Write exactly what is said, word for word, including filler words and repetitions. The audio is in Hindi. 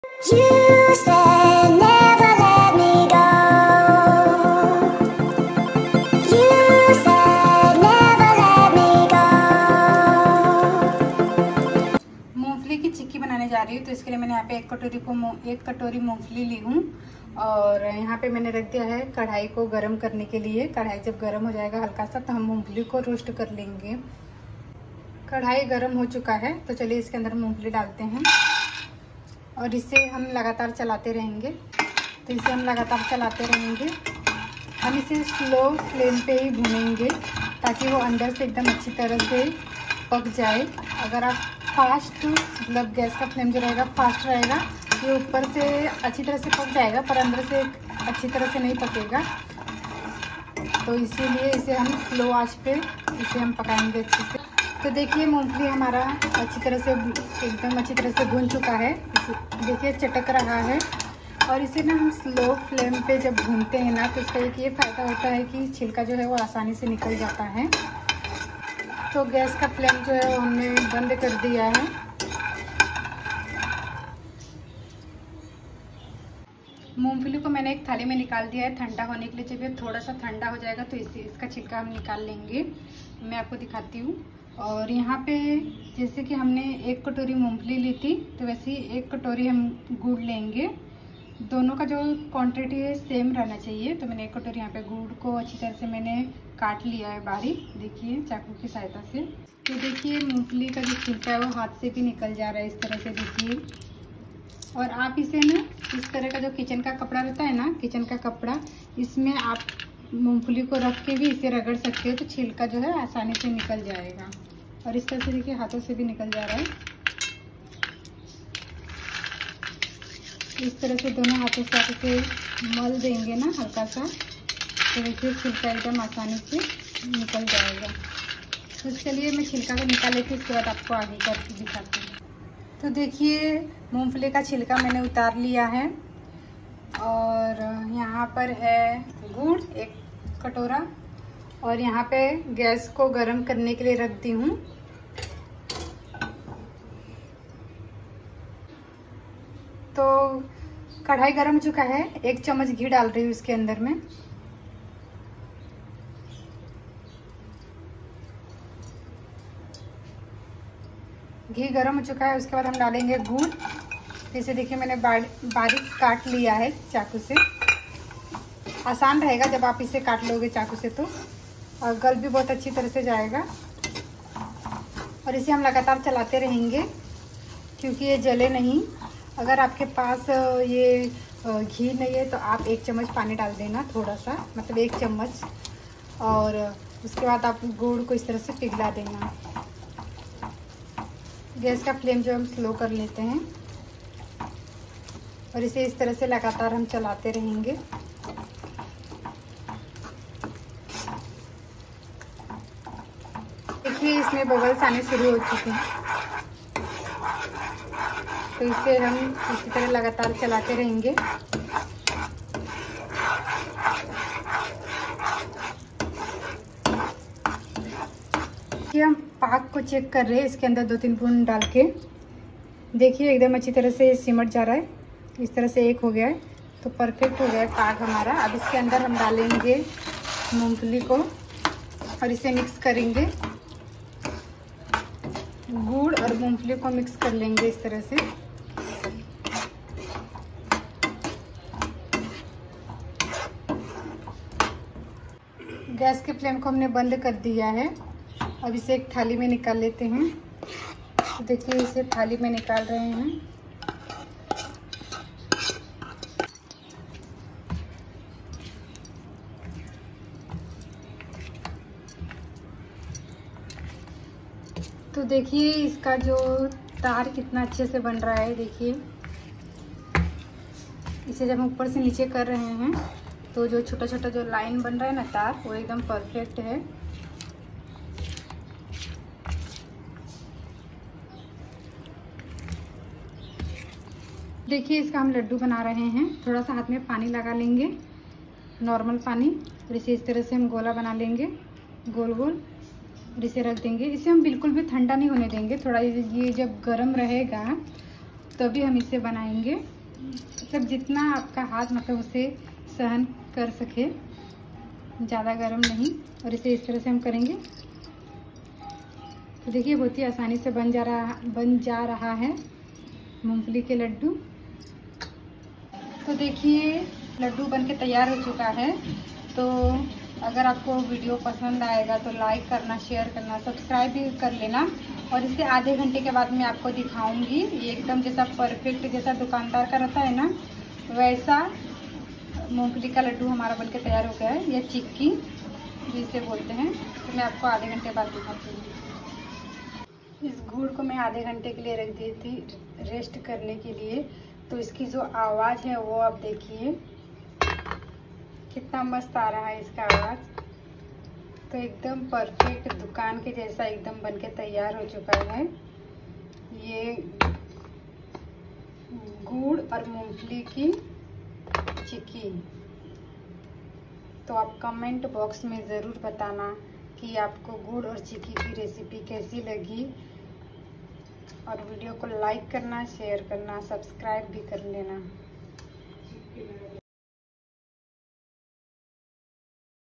You said never let me go. You said never let me go. मूंगफली की चिक्की बनाने जा रही हूँ, तो इसके लिए मैंने यहाँ पे एक कटोरी को एक कटोरी मूंगफली ली हूँ। और यहाँ पे मैंने रख दिया है कढ़ाई को गरम करने के लिए। कढ़ाई जब गरम हो जाएगा हल्का सा, तो हम मूंगफली को रोस्ट कर लेंगे। कढ़ाई गरम हो चुका है, तो चलिए इसके अंदर मूंगफली डालते हैं और इसे हम लगातार चलाते रहेंगे। तो इसे हम लगातार चलाते रहेंगे। हम इसे स्लो फ्लेम पे ही भूनेंगे ताकि वो अंदर से एकदम अच्छी तरह से पक जाए। अगर आप फास्ट, मतलब गैस का फ्लेम जो रहेगा फास्ट रहेगा, ये ऊपर से अच्छी तरह से पक जाएगा पर अंदर से अच्छी तरह से नहीं पकेगा। तो इसीलिए इसे हम स्लो आंच पे इसे हम पकाएंगे अच्छे से। तो देखिए मूंगफली हमारा अच्छी तरह से एकदम अच्छी तरह से भून चुका है। देखिए चटक रहा है। और इसे ना हम स्लो फ्लेम पे जब भूनते हैं ना, तो इसका एक ये फ़ायदा होता है कि छिलका जो है वो आसानी से निकल जाता है। तो गैस का फ्लेम जो है वो हमने बंद कर दिया है। मूंगफली को मैंने एक थाली में निकाल दिया है ठंडा होने के लिए। जब ये थोड़ा सा ठंडा हो जाएगा तो इसे इसका छिलका हम निकाल लेंगे। मैं आपको दिखाती हूँ। और यहाँ पे जैसे कि हमने एक कटोरी मूंगफली ली थी, तो वैसे ही एक कटोरी हम गुड़ लेंगे। दोनों का जो क्वांटिटी है सेम रहना चाहिए। तो मैंने एक कटोरी यहाँ पे गुड़ को अच्छी तरह से मैंने काट लिया है बारीक, देखिए चाकू की सहायता से। तो देखिए मूंगफली का जो छिलका है वो हाथ से भी निकल जा रहा है इस तरह से, देखिए। और आप इसे ना इस तरह का जो किचन का कपड़ा रहता है ना, किचन का कपड़ा, इसमें आप मूंगफली को रख के भी इसे रगड़ सकते हो, तो छिलका जो है आसानी से निकल जाएगा। और इस तरह से देखिए हाथों से भी निकल जा रहा है। इस तरह से दोनों हाथों से आप इसे मल देंगे ना हल्का सा, तो देखिए छिलका एकदम आसानी से निकल जाएगा। तो चलिए मैं छिलका को निकाल लेती हूँ, उसके बाद आपको आगे करके दिखाती हूँ। तो देखिए मूंगफली का छिलका मैंने उतार लिया है। और यहाँ पर है गुड़ एक कटोरा, और यहाँ पे गैस को गरम करने के लिए रख दी हूँ। तो कढ़ाई गरम हो चुका है, एक चम्मच घी डाल रही हूँ इसके अंदर में। घी गरम हो चुका है, उसके बाद हम डालेंगे गुड़। जैसे देखिए मैंने बारीक काट लिया है चाकू से। आसान रहेगा जब आप इसे काट लोगे चाकू से, तो और गल भी बहुत अच्छी तरह से जाएगा। और इसे हम लगातार चलाते रहेंगे क्योंकि ये जले नहीं। अगर आपके पास ये घी नहीं है तो आप एक चम्मच पानी डाल देना, थोड़ा सा, मतलब एक चम्मच। और उसके बाद आप गुड़ को इस तरह से पिघला देना। गैस का फ्लेम जो हम स्लो कर लेते हैं और इसे इस तरह से लगातार हम चलाते रहेंगे। देखिए इसमें बबल्स आने शुरू हो चुके हैं, तो इसे हम इसी तरह लगातार चलाते रहेंगे। ये हम पाक को चेक कर रहे हैं इसके अंदर दो तीन बूंद डाल के। देखिए एकदम अच्छी तरह से सिमट जा रहा है, इस तरह से एक हो गया है, तो परफेक्ट हो गया है पाक हमारा। अब इसके अंदर हम डालेंगे मूंगफली को और इसे मिक्स करेंगे। गुड़ और मूंगफली को मिक्स कर लेंगे इस तरह से। गैस के फ्लेम को हमने बंद कर दिया है। अब इसे एक थाली में निकाल लेते हैं। तो देखिए इसे थाली में निकाल रहे हैं। तो देखिए इसका जो तार कितना अच्छे से बन रहा है, देखिए। इसे जब हम ऊपर से नीचे कर रहे हैं तो जो छोटा छोटा जो लाइन बन रहा है ना तार, वो एकदम परफेक्ट है। देखिए इसका हम लड्डू बना रहे हैं। थोड़ा सा हाथ में पानी लगा लेंगे, नॉर्मल पानी, और इसे इस तरह से हम गोला बना लेंगे गोल गोल, और इसे रख देंगे। इसे हम बिल्कुल भी ठंडा नहीं होने देंगे। थोड़ा ये जब गर्म रहेगा तो अभी हम इसे बनाएंगे, मतलब जितना आपका हाथ मतलब उसे सहन कर सके, ज़्यादा गर्म नहीं। और इसे इस तरह से हम करेंगे। तो देखिए बहुत ही आसानी से बन जा रहा बन जा रहा है मूंगफली के लड्डू। तो देखिए लड्डू बन के तैयार हो चुका है। तो अगर आपको वीडियो पसंद आएगा तो लाइक करना, शेयर करना, सब्सक्राइब भी कर लेना। और इसे आधे घंटे के बाद मैं आपको दिखाऊंगी। ये एकदम जैसा परफेक्ट जैसा दुकानदार का रहता है ना, वैसा मूंगफली का लड्डू हमारा बनके तैयार हो गया है, या चिक्की जिसे बोलते हैं। तो मैं आपको आधे घंटे बाद दिखाती हूँ। इस गुड़ को मैं आधे घंटे के लिए रख दी थी रेस्ट करने के लिए। तो इसकी जो आवाज़ है वो आप देखिए कितना मस्त आ रहा है इसका आवाज़। तो एकदम परफेक्ट दुकान के जैसा एकदम बनके तैयार हो चुका है ये गुड़ और मूंगफली की चिक्की। तो आप कमेंट बॉक्स में ज़रूर बताना कि आपको गुड़ और चिक्की की रेसिपी कैसी लगी। और वीडियो को लाइक करना, शेयर करना, सब्सक्राइब भी कर लेना।